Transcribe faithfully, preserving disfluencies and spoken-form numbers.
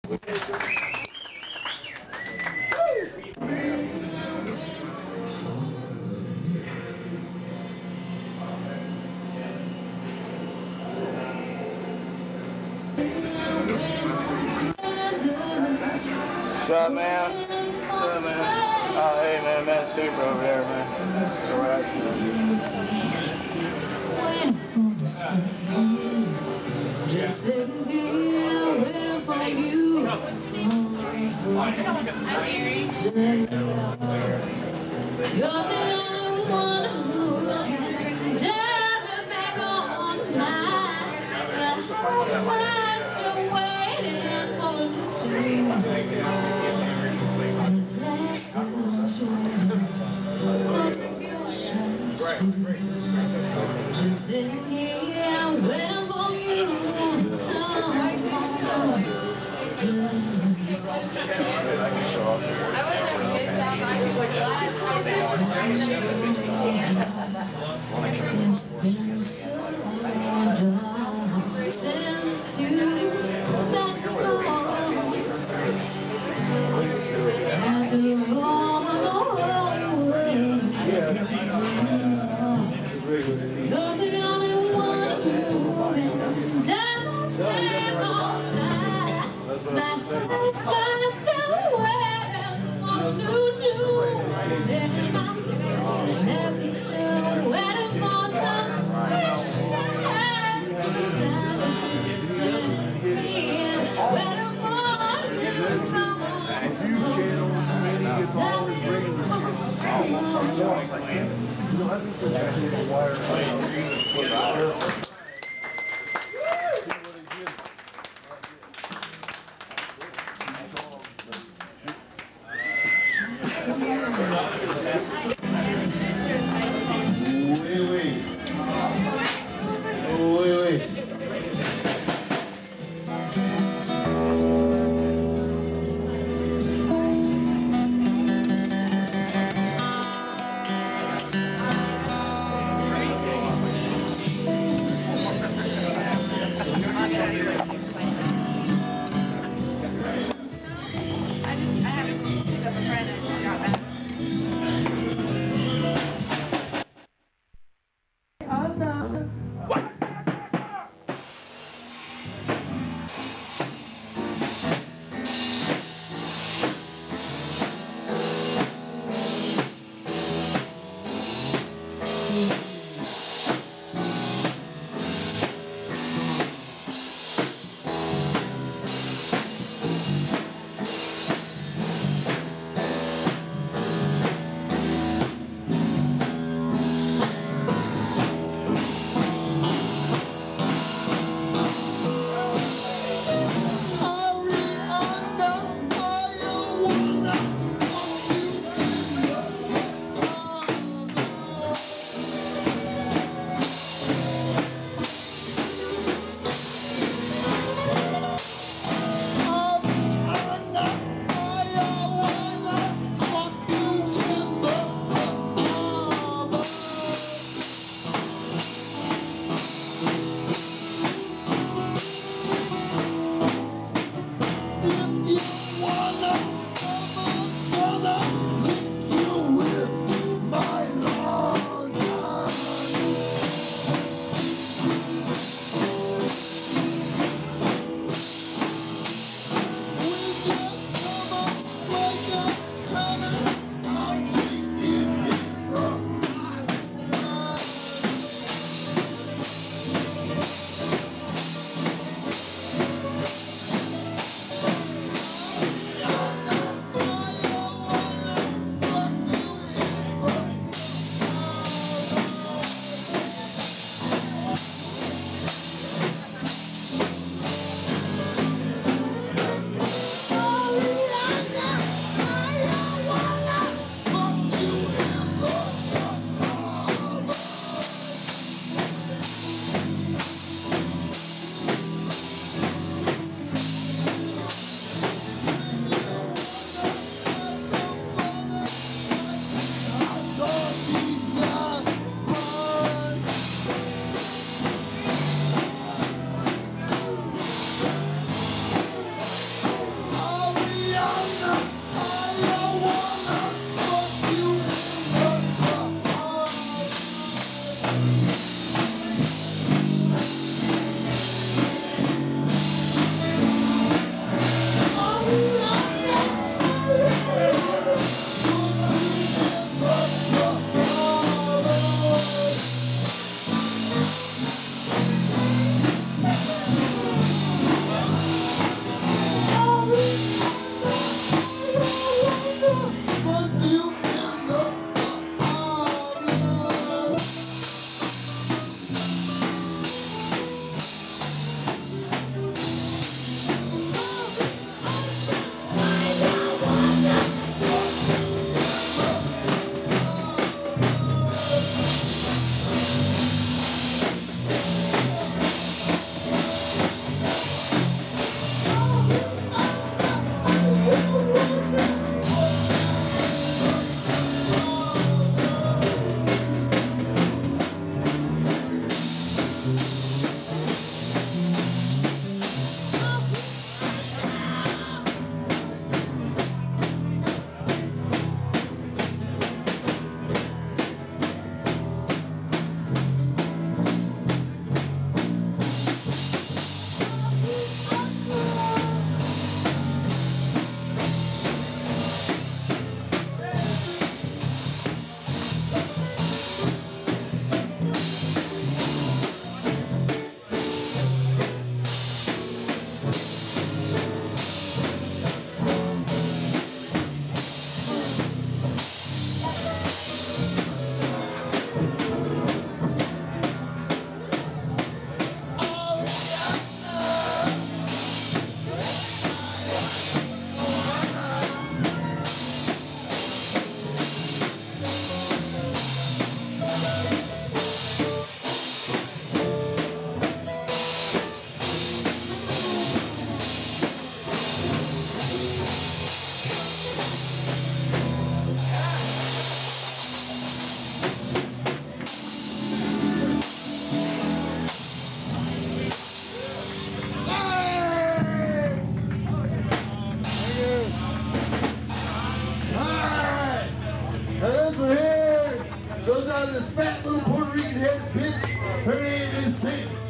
What's up, man? What's up, man? Oh, hey, man, Matt Super over there, man. All right. Just sitting here waiting for you. You're the only one who can drive me back online. I'm still waiting for you to just sitting here waiting for you to come home. I wasn't pissed off, I was glad I It's been so long since you've been home. After all the world, you're the only one who can down back on that. My life is still waiting for you to let my There's still waiting for some fresh eyes to down sitting here waiting for you to come home. uh, this fat little Puerto Rican head bitch. Her name is Sara.